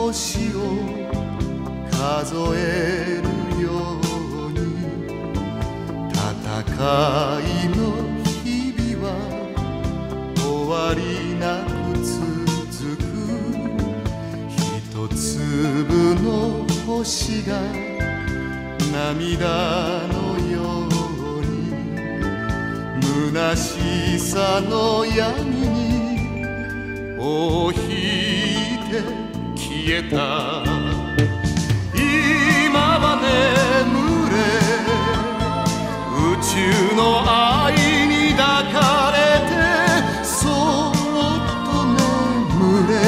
星を数えるように戦いの日々は終わりなく続く。一粒の星が涙のように虚しさの闇に尾を引いて消えた。今は眠れ宇宙の愛に抱かれてそっと眠れ。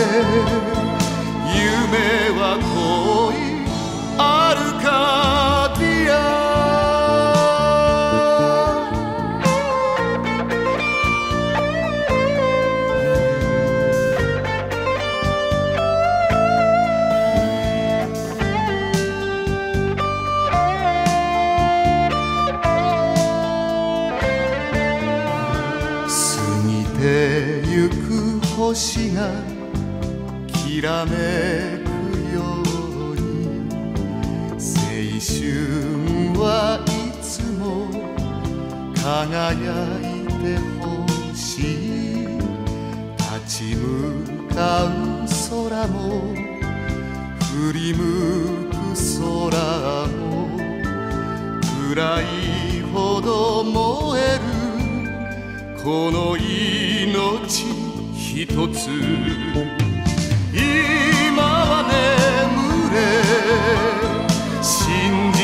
夢は恋アルカディア。ゆく星がきらめくように青春はいつも輝いてほしい。立ち向かう空も振り向く空も暗いほど燃えるこの命一つ。今は眠れ信じ